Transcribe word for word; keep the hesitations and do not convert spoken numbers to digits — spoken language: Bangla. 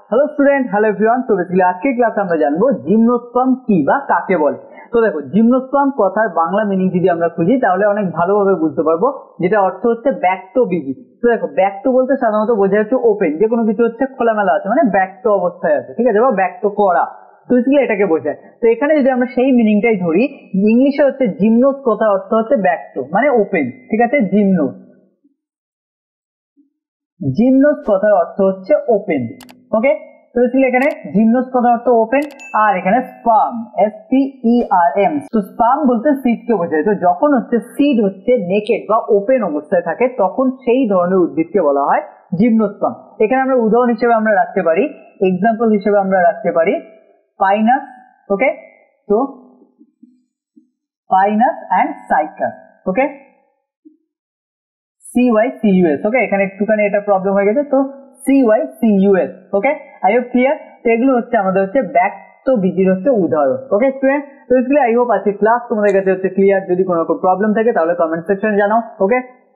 Hello student, hello everyone. তো বেসিক্যালি আজকের ক্লাসে আমরা জানবো জিমনোস্পার্ম কি বা কাকে বলে। তো দেখো, জিমনোস্পার্ম কথার বাংলা মিনিং যদি আমরা খুঁজি তাহলে অনেক ভালোভাবে বুঝতে পারবো, যেটা অর্থ হচ্ছে ব্যক্ত বীজি। তো দেখো, ব্যক্ত বলতে সাধারণত বোঝা যাচ্ছে ওপেন, যে কোনো কিছু হচ্ছে খোলামেলা আছে, মানে ব্যক্ত অবস্থায় আছে, ঠিক আছে, বা ব্যক্ত করা। তো বেসিক্যালি এটাকে বোঝায়। তো এখানে যদি আমরা সেই মিনিংটাই ধরি, ইংলিশে হচ্ছে জিমনোস কথা অর্থ হচ্ছে ব্যক্ত, মানে ওপেন, ঠিক আছে। জিমনোস জিমনোস কথার অর্থ হচ্ছে ওপেন, ওকে। তো বেসিক্যালি এখানে জিমনোস কথার অর্থ ওপেন, আর এখানে sperm, S P E R M. তো স্পার্ম বলতে সিড কে বোঝায়। তো যখন হচ্ছে সিড হচ্ছে নেকেড বা ওপেন অবস্থায় থাকে, তখন সেই ধরনের উদ্ভিদকে বলা হয় জিমনোস্পার্ম। এখানে আমরা উদাহরণ হিসেবে আমরা রাখতে পারি, এক্সাম্পল হিসেবে আমরা রাখতে পারি পাইনাস, ওকে। তো pinus and cycas, okay, C Y C U S, okay. এখানে একটুখানি এটা প্রবলেম হয়ে গেছে, তো C Y C U S, okay. I hope clear. তো এগুলো হচ্ছে আমাদের হচ্ছে ব্যক্ত বীজির হচ্ছে উদাহরণ, ওকে স্টুডেন্ট। তো আই হোপ আজকে ক্লাস তোমাদের কাছে হচ্ছে ক্লিয়ার। যদি কোনো প্রবলেম থাকে তাহলে কমেন্ট সেকশনে জানাও, ওকে।